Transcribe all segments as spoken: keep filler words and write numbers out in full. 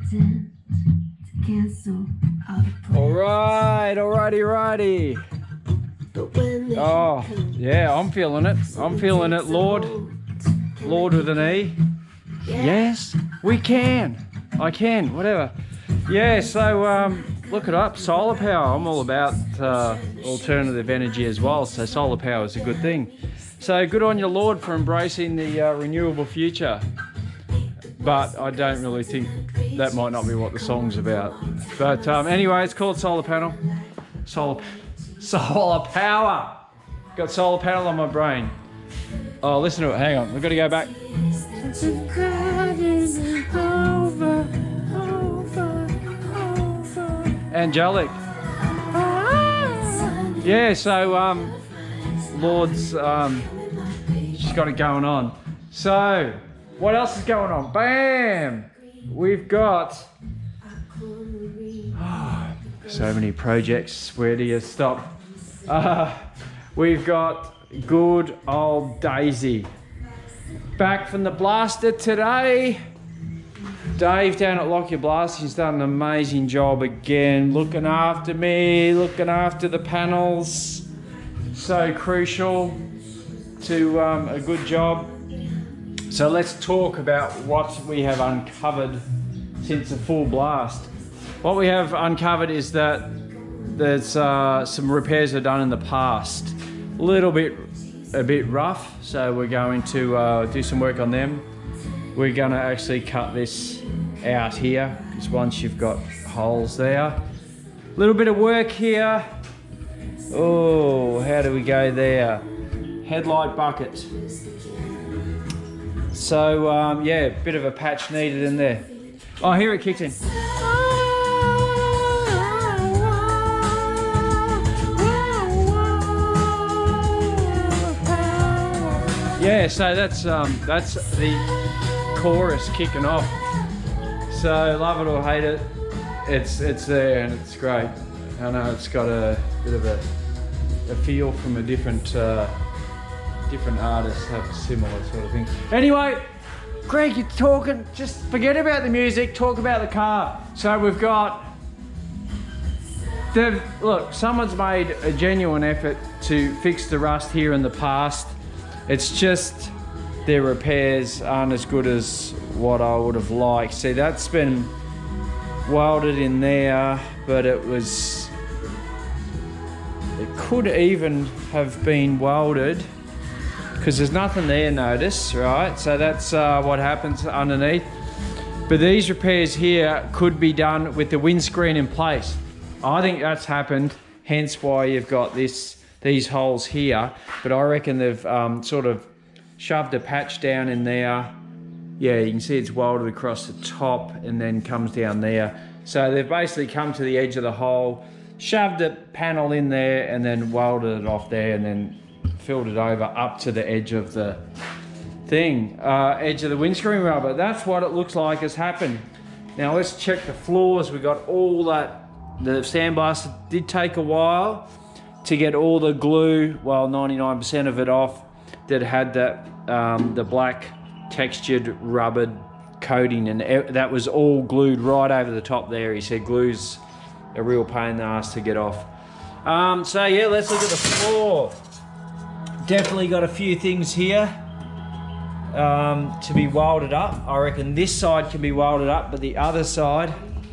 All right, alrighty, righty. Oh, yeah, I'm feeling it. I'm feeling it, Lord. Lord with an E. Yes, we can. I can, whatever. Yeah, so um, look it up, solar power. I'm all about uh, alternative energy as well, so solar power is a good thing. So good on you, Lord, for embracing the uh, renewable future. But I don't really think that might not be what the song's about. But um, anyway, it's called Solar Panel. Solar, solar power. Got solar panel on my brain. Oh, listen to it. Hang on. We've got to go back. Angelic. Yeah, so um, Lord's, um, she's got it going on. So, what else is going on? Bam! We've got oh, so many projects. Where do you stop? Uh, we've got good old Daisy. Back from the blaster today. Dave down at Lockyer Blast, he's done an amazing job again, looking after me, looking after the panels. So crucial to um, a good job. So let's talk about what we have uncovered since the full blast. What we have uncovered is that there's uh, some repairs are done in the past. A little bit, a bit rough, so we're going to uh, do some work on them. We're going to actually cut this out here, because once you've got holes there. A little bit of work here. Oh, how do we go there? Headlight bucket. So, um, yeah, bit of a patch needed in there. Oh, here it kicked in. Yeah, so that's um, that's the chorus kicking off. So love it or hate it, it's it's there and it's great. I know it's got a bit of a, a feel from a different uh, different artists have a similar sort of thing. Anyway, Greg, you're talking. Just forget about the music. Talk about the car. So we've got. The look. Someone's made a genuine effort to fix the rust here in the past. It's just their repairs aren't as good as what I would have liked. See, that's been welded in there, but it was, it could even have been welded because there's nothing there, notice, right? So that's uh, what happens underneath. But these repairs here could be done with the windscreen in place. I think that's happened, hence why you've got this these holes here, but I reckon they've um, sort of shoved a patch down in there. Yeah, you can see it's welded across the top and then comes down there. So they've basically come to the edge of the hole, shoved a panel in there and then welded it off there and then filled it over up to the edge of the thing, uh, edge of the windscreen rubber. That's what it looks like has happened. Now let's check the floors. We got all that, the sandblaster did take a while to get all the glue, well ninety-nine percent of it off, that had that um, the black textured rubbered coating, and that was all glued right over the top there. He said glue's a real pain in the ass to get off. Um, so yeah, let's look at the floor. Definitely got a few things here um, to be welded up. I reckon this side can be welded up, but the other side,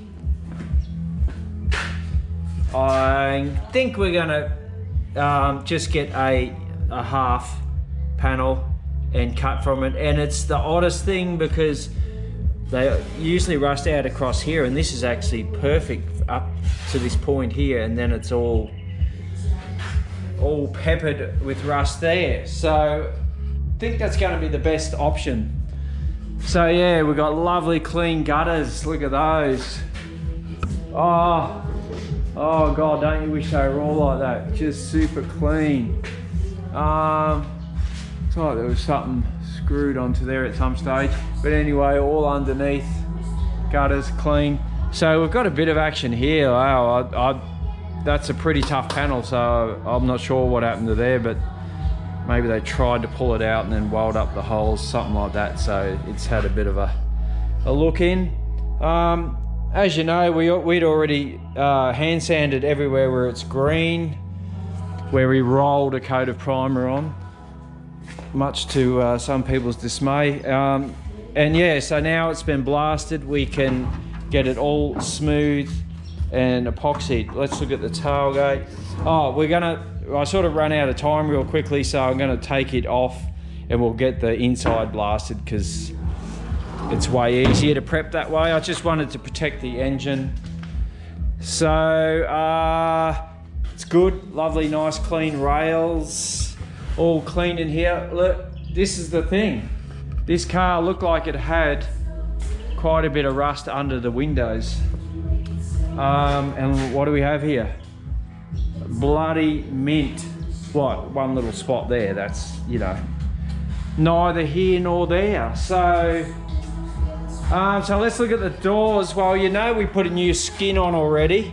I think we're gonna um, just get a, a half panel and cut from it. And it's the oddest thing because they usually rust out across here, and this is actually perfect up to this point here, and then it's all all peppered with rust there. So I think that's going to be the best option. So yeah, we've got lovely clean gutters. Look at those. Oh. Oh God, don't you wish they were all like that? Just super clean. Um, it's like there was something screwed onto there at some stage. But anyway, all underneath, gutters clean. So we've got a bit of action here. Wow, I, I, that's a pretty tough panel, so I'm not sure what happened to there, but maybe they tried to pull it out and then weld up the holes, something like that. So it's had a bit of a, a look in. Um, as you know, we, we'd already uh, hand sanded everywhere where it's green, where we rolled a coat of primer on, much to uh, some people's dismay. Um, and yeah, so now it's been blasted, we can get it all smooth and epoxied. Let's look at the tailgate. Oh, we're gonna, I sort of ran out of time real quickly, so I'm gonna take it off and we'll get the inside blasted because it's way easier to prep that way. I just wanted to protect the engine. So, uh, it's good, lovely, nice, clean rails, all cleaned in here. Look, this is the thing. This car looked like it had quite a bit of rust under the windows. Um, and what do we have here? Bloody mint. What, one little spot there, that's, you know, neither here nor there. So, um, so let's look at the doors. Well, you know we put a new skin on already.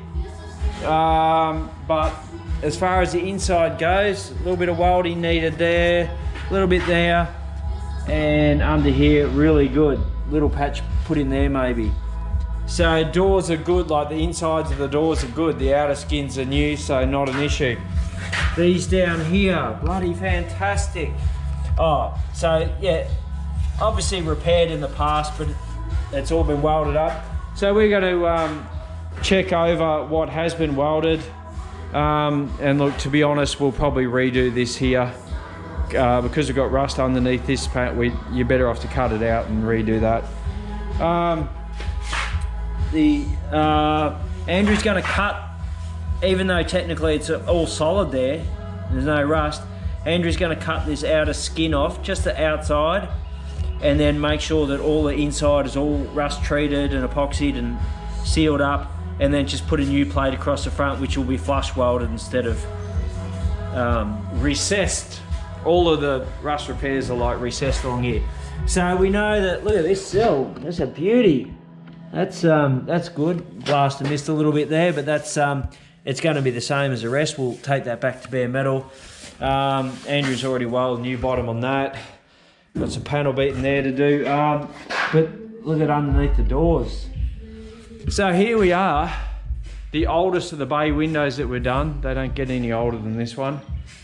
Um, but as far as the inside goes, a little bit of welding needed there, a little bit there, and under here, really good. Little patch put in there maybe. So doors are good, like the insides of the doors are good. The outer skins are new, so not an issue. These down here, bloody fantastic. Oh, so yeah, obviously repaired in the past, but it's all been welded up. So we're going to um, check over what has been welded. Um, and look, to be honest, we'll probably redo this here. Uh, because we've got rust underneath this paint, we, you're better off to cut it out and redo that. Um, the uh, Andrew's going to cut, even though technically it's all solid there, there's no rust. Andrew's going to cut this outer skin off, just the outside, and then make sure that all the inside is all rust treated and epoxied and sealed up, and then just put a new plate across the front, which will be flush welded instead of um, recessed. All of the rust repairs are like recessed along here. So we know that, look at this sill, that's a beauty. That's um, that's good. Blast and mist a little bit there, but that's um, it's going to be the same as the rest. We'll take that back to bare metal. Um, Andrew's already welded new bottom on that. Got some panel beating there to do. Um, but look at underneath the doors. So here we are, the oldest of the bay windows that were done. They don't get any older than this one.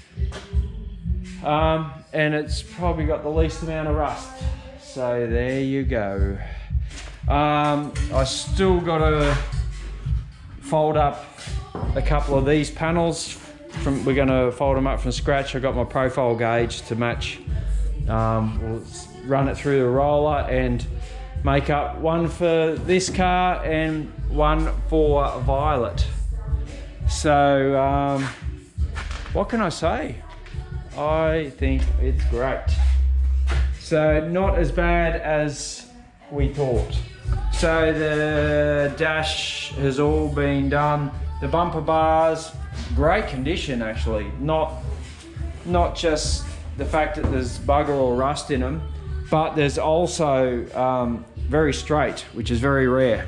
Um, and it's probably got the least amount of rust. So there you go. Um, I still got to fold up a couple of these panels. From, we're going to fold them up from scratch. I got my profile gauge to match. Um, we'll run it through the roller and make up one for this car and one for Violet. So um, what can I say? I think it's great. So not as bad as we thought. So the dash has all been done. The bumper bars, great condition actually. Not, not just the fact that there's bugger or rust in them, but there's also um, very straight, which is very rare.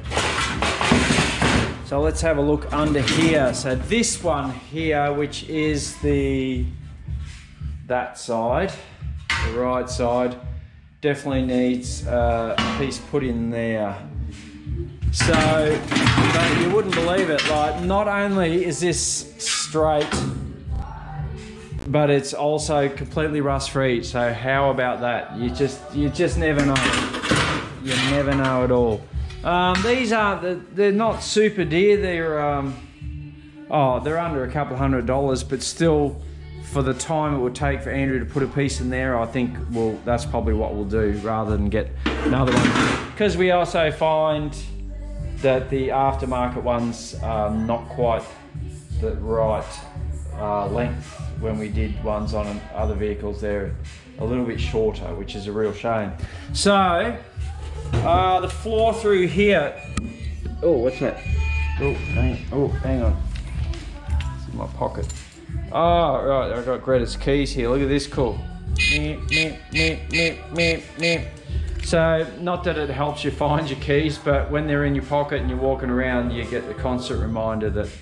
So let's have a look under here. So this one here, which is the, that side, the right side, definitely needs uh, a piece put in there. So, but you wouldn't believe it, like not only is this straight, but it's also completely rust free. So how about that? You just, you just never know. You never know at all. Um, these aren't, they're not super dear. They're, um, oh, they're under a couple hundred dollars, but still, for the time it would take for Andrew to put a piece in there, I think, well, that's probably what we'll do rather than get another one. Because we also find that the aftermarket ones are not quite the right uh, length. When we did ones on other vehicles, they're a little bit shorter, which is a real shame. So, uh, the floor through here, oh, what's that? Oh, hang, oh, hang on, it's in my pocket. Oh, right, I've got Greta's keys here. Look at this, cool. So, not that it helps you find your keys, but when they're in your pocket and you're walking around, you get the constant reminder that,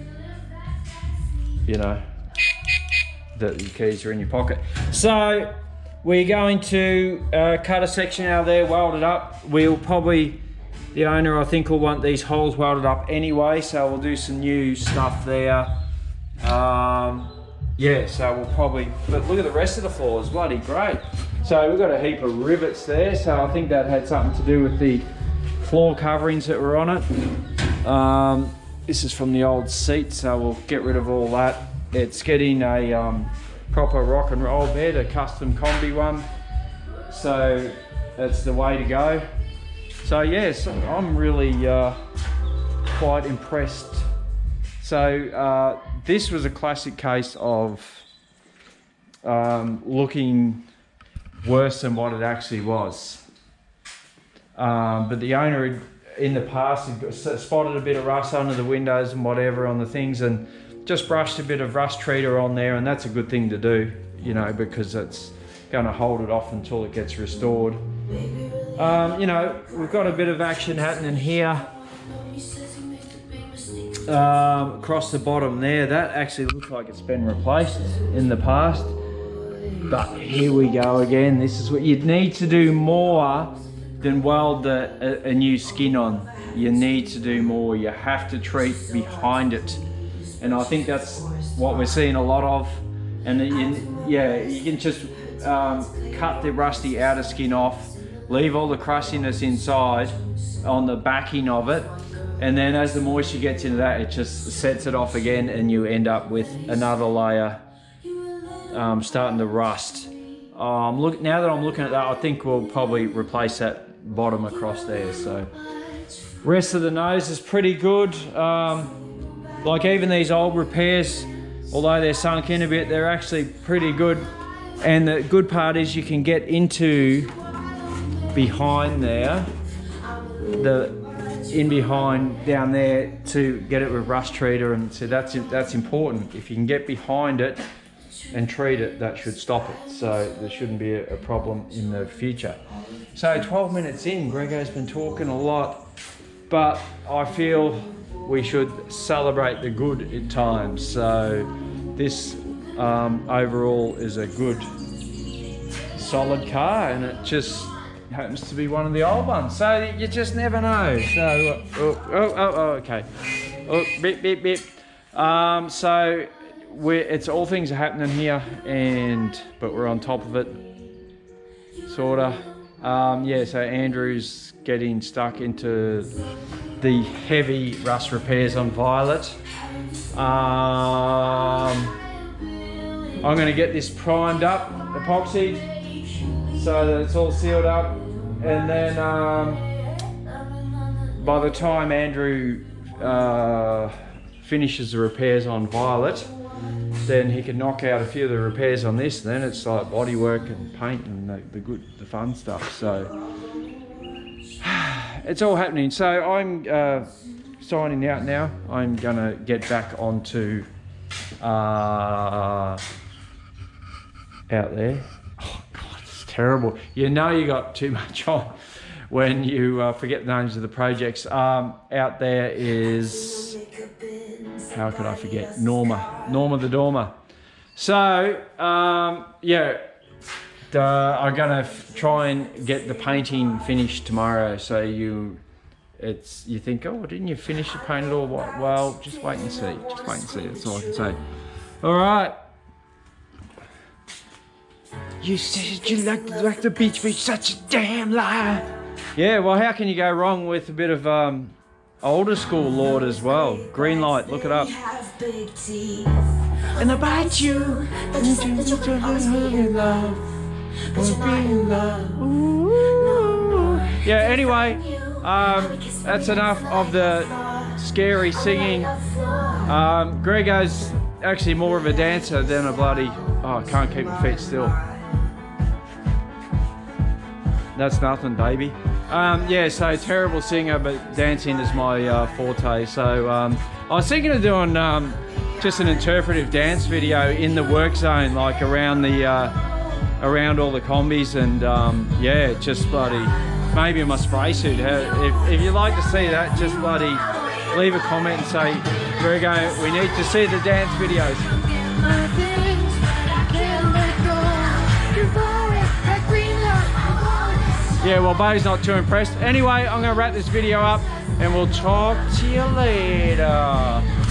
you know, that your keys are in your pocket. So, we're going to uh, cut a section out of there, weld it up. We'll probably the owner, I think, will want these holes welded up anyway, so we'll do some new stuff there. Um, yeah, so we'll probably, but look at the rest of the floor, it's bloody great. So we've got a heap of rivets there, so I think that had something to do with the floor coverings that were on it. Um, this is from the old seat, so we'll get rid of all that. It's getting a um, proper rock and roll bed, a custom combi one. So that's the way to go. So yes, I'm really uh, quite impressed. So uh, this was a classic case of um, looking worse than what it actually was. Um, but the owner had, in the past had spotted a bit of rust under the windows and whatever on the things, and just brushed a bit of rust treater on there, and that's a good thing to do, you know, because it's going to hold it off until it gets restored. Um, you know, we've got a bit of action happening here. Um, across the bottom there, that actually looks like it's been replaced in the past. But here we go again. This is what you'd need to do more than weld the, a, a new skin on. You need to do more. You have to treat behind it. And I think that's what we're seeing a lot of. And you, yeah, you can just um, cut the rusty outer skin off, leave all the crustiness inside on the backing of it, and then as the moisture gets into that, it just sets it off again, and you end up with another layer um, starting to rust. Um, look, now that I'm looking at that, I think we'll probably replace that bottom across there. So rest of the nose is pretty good. Um, like even these old repairs, although they're sunk in a bit, they're actually pretty good. And the good part is you can get into behind there, the in behind down there, to get it with rust treater, and so that's that's important. If you can get behind it and treat it, that should stop it. So there shouldn't be a, a problem in the future. So twelve minutes in, Grego's been talking a lot, but I feel we should celebrate the good at times. So this um, overall is a good solid car, and it just happens to be one of the old ones, so you just never know. So oh oh oh, oh okay, oh beep beep beep. Um, so we're, it's all things are happening here, and but we're on top of it, sorta. Um, yeah, so Andrew's getting stuck into the heavy rust repairs on Violet. Um, I'm going to get this primed up, epoxied, so that it's all sealed up, and then um, by the time Andrew uh, finishes the repairs on Violet, then he can knock out a few of the repairs on this, and then it's like bodywork and paint and the, the good, the fun stuff. So it's all happening. So I'm uh, signing out now. I'm gonna get back onto uh, out there. Oh God, it's terrible. You know you got too much on when you uh, forget the names of the projects. Um, out there is, how could I forget? Norma, Norma the Dormer. So um, yeah, the, I'm gonna f try and get the painting finished tomorrow. So you, it's you think, oh, didn't you finish the paint at all? What? Well, just wait and see. Just wait and see. That's all I can say. All right. You said you liked like the beach, but such a damn liar. Yeah. Well, how can you go wrong with a bit of um, older school Lord as well? Green Light. Look it up. And I bite you. Yeah, anyway, um, that's enough of the scary singing. Um, Grego's actually more of a dancer than a bloody, oh, I can't keep my feet still. That's nothing, baby. Um, yeah, so terrible singer, but dancing is my uh, forte. So um, I was thinking of doing um, just an interpretive dance video in the work zone, like around the uh, around all the combis, and um, yeah, just bloody maybe in my spray suit. If, if you'd like to see that, just bloody leave a comment and say, Grego, we need to see the dance videos. yeah, well, Bo's not too impressed. Anyway, I'm gonna wrap this video up and we'll talk to you later.